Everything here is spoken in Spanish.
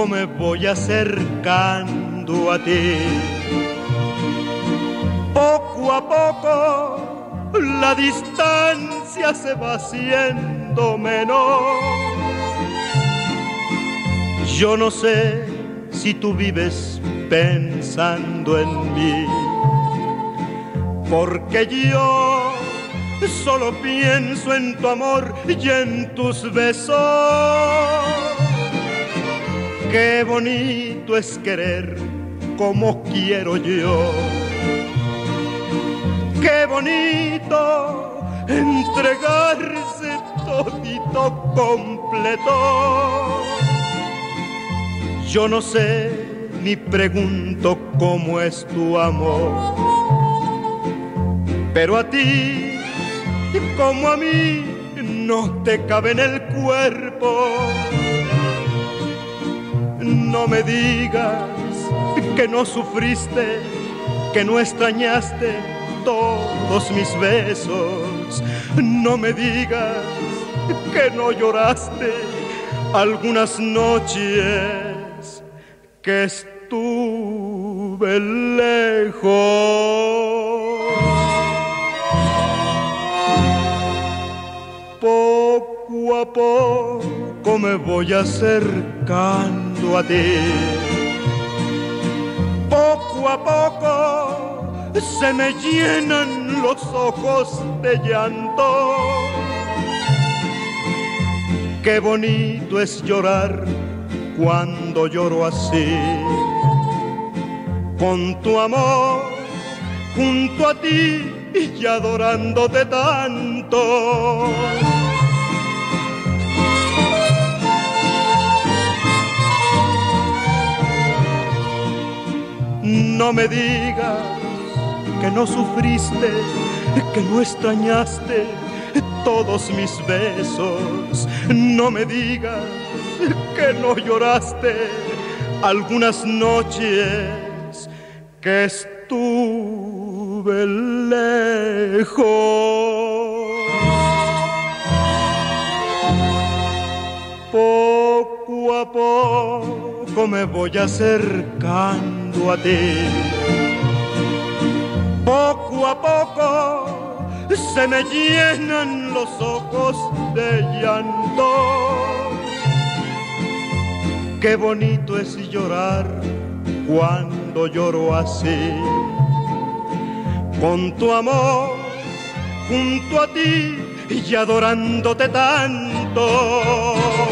poco me voy acercando a ti. Poco a poco la distancia se va haciendo menor. Yo no sé si tú vives pensando en mí, porque yo solo pienso en tu amor y en tus besos. Qué bonito es querer como quiero yo. Qué bonito entregarse todito completo. Yo no sé ni pregunto cómo es tu amor, pero a ti como a mí no te cabe en el cuerpo. No me digas que no sufriste, que no extrañaste todos mis besos. No me digas que no lloraste algunas noches que estuve lejos. Poco a poco me voy acercando a ti. Poco a poco se me llenan los ojos de llanto. Qué bonito es llorar cuando lloro así, con tu amor junto a ti y adorándote tanto. No me digas que no sufriste, que no extrañaste todos mis besos. No me digas que no lloraste algunas noches que estuve lejos. Poco a poco me voy acercando a ti. Poco a poco se me llenan los ojos de llanto. Qué bonito es llorar cuando lloro así, con tu amor junto a ti y adorándote tanto.